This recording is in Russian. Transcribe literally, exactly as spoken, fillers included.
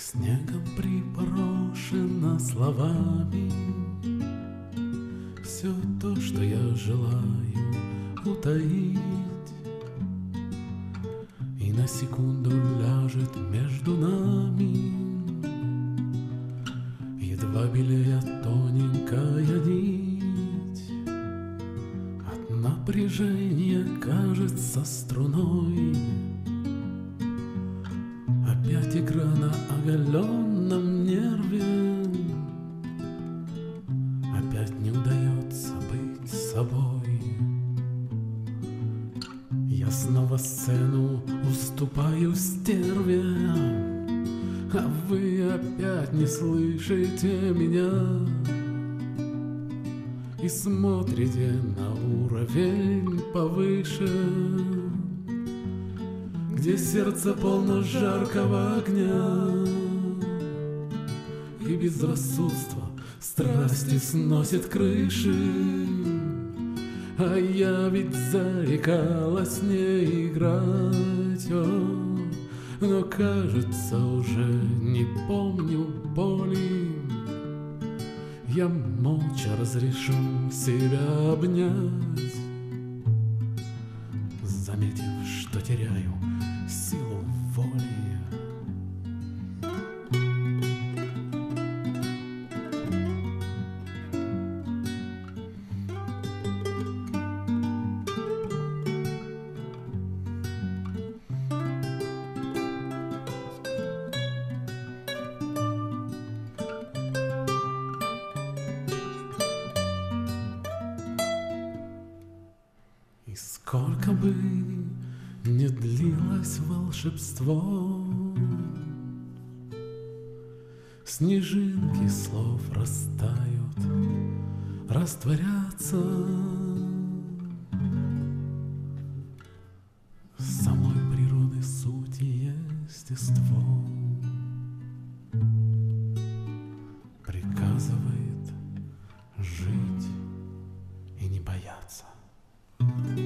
Снегом припорошено словами все то, что я желаю утаить, и на секунду ляжет между нами, едва белея тоненькая нить. От напряжения кажется струной опять игра на оголенном нерве. Опять не удается быть собой. Я снова сцену уступаю стерве, а вы опять не слышите меня и смотрите на уровень повыше, где сердце полно жаркого огня, и безрассудство страсти сносит крыши. А я ведь зарекалась не играть, о, но, кажется, уже не помню боли. Я молча разрешу себя обнять, заметив, что теряю силу воли. И сколько бы не длилось волшебство, снежинки слов растают, растворятся. Самой природы суть и естество приказывает жить и не бояться.